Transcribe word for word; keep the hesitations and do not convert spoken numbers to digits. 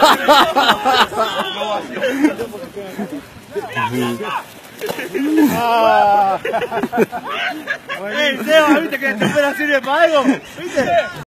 ¡Ey, Seba! ¿Viste que te espera sirve para algo? ¿Viste?